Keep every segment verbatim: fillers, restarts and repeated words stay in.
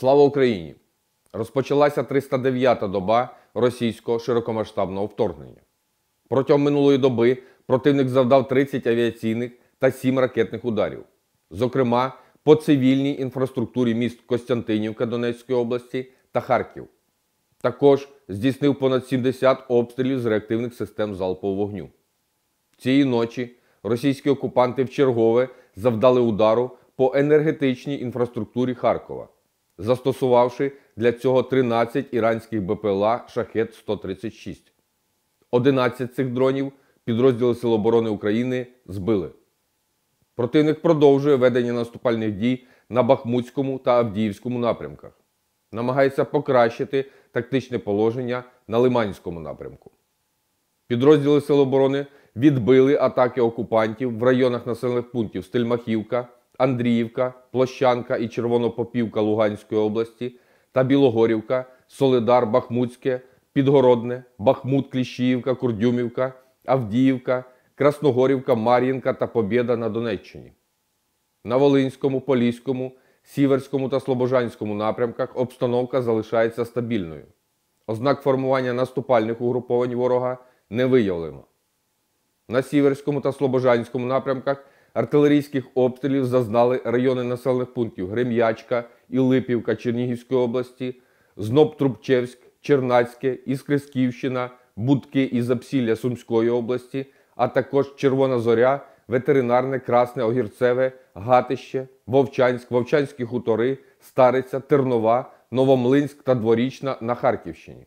Слава Україні! Розпочалася триста дев'ята доба російського широкомасштабного вторгнення. Протягом минулої доби противник завдав тридцять авіаційних та сім ракетних ударів. Зокрема, по цивільній інфраструктурі міст Костянтинівка Донецької області та Харків. Також здійснив понад сімдесят обстрілів з реактивних систем залпового вогню. Цієї ночі російські окупанти вчергове завдали удару по енергетичній інфраструктурі Харкова, застосувавши для цього тринадцять іранських Бе Пе Ел А Шахед сто тридцять шість. одинадцять цих дронів підрозділи Сил оборони України збили. Противник продовжує ведення наступальних дій на Бахмутському та Авдіївському напрямках. Намагається покращити тактичне положення на Лиманському напрямку. Підрозділи Сил оборони відбили атаки окупантів в районах населених пунктів Стельмахівка, Андріївка, Площанка і Червонопопівка Луганської області та Білогорівка, Солидар, Бахмутське, Підгородне, Бахмут, Кліщіївка, Курдюмівка, Авдіївка, Красногорівка, Мар'їнка та Побєда на Донеччині. На Волинському, Поліському, Сіверському та Слобожанському напрямках обстановка залишається стабільною. Ознак формування наступальних угруповань ворога не виявлено. На Сіверському та Слобожанському напрямках артилерійських обстрілів зазнали райони населених пунктів Грем'ячка і Липівка Чернігівської області, Зноб-Трубчевськ, Чернацьке, Іскрисківщина, Будки і Запсілля Сумської області, а також Червона Зоря, Ветеринарне, Красне, Огірцеве, Гатище, Вовчанськ, Вовчанські хутори, Стариця, Тернова, Новомлинськ та Дворічна на Харківщині.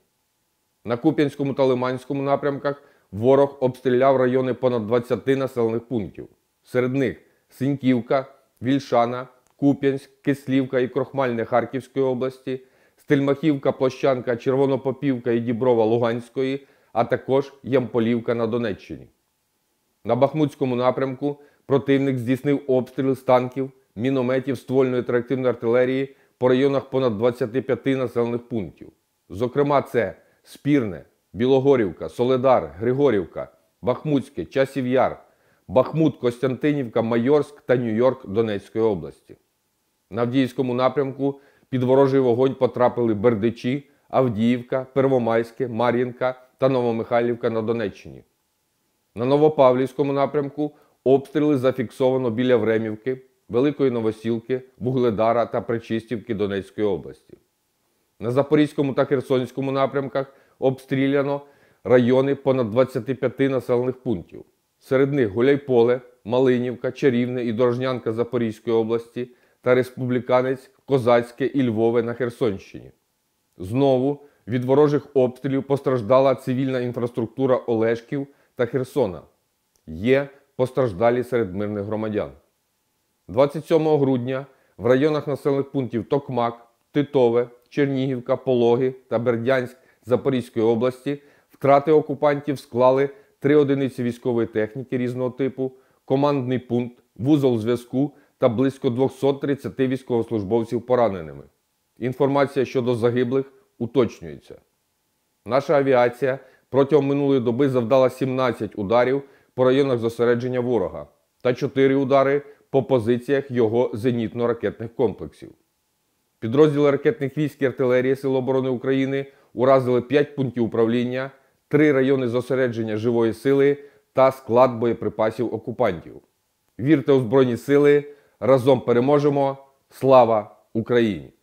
На Куп'янському та Лиманському напрямках ворог обстріляв райони понад двадцяти населених пунктів. Серед них Синьківка, Вільшана, Куп'янськ, Кислівка і Крохмальне Харківської області, Стельмахівка, Площанка, Червонопопівка і Діброва Луганської, а також Ямполівка на Донеччині. На Бахмутському напрямку противник здійснив обстріли з танків, мінометів, ствольної та реактивної артилерії по районах понад двадцяти п'яти населених пунктів. Зокрема, це Спірне, Білогорівка, Солидар, Григорівка, Бахмутське, Часів Яр, Бахмут, Костянтинівка, Майорськ та Нью-Йорк Донецької області. На Авдіївському напрямку під ворожий вогонь потрапили Бердичі, Авдіївка, Первомайське, Мар'їнка та Новомихайлівка на Донеччині. На Новопавлівському напрямку обстріли зафіксовано біля Времівки, Великої Новосілки, Вугледара та Пречистівки Донецької області. На Запорізькому та Херсонському напрямках обстріляно райони понад двадцяти п'яти населених пунктів. Серед них Гуляйполе, Малинівка, Чарівне і Дорожнянка Запорізької області та Республіканець, Козацьке і Львове на Херсонщині. Знову від ворожих обстрілів постраждала цивільна інфраструктура Олешків та Херсона. Є постраждалі серед мирних громадян. двадцять сьомого грудня в районах населених пунктів Токмак, Титове, Чернігівка, Пологи та Бердянськ Запорізької області втрати окупантів склали три одиниці військової техніки різного типу, командний пункт, вузол зв'язку та близько двохсот тридцяти військовослужбовців пораненими. Інформація щодо загиблих уточнюється. Наша авіація протягом минулої доби завдала сімнадцять ударів по районах зосередження ворога та чотири удари по позиціях його зенітно-ракетних комплексів. Підрозділи ракетних військ і артилерії Сил оборони України уразили п'ять пунктів управління, три райони зосередження живої сили та склад боєприпасів окупантів. Вірте у Збройні Сили, разом переможемо! Слава Україні!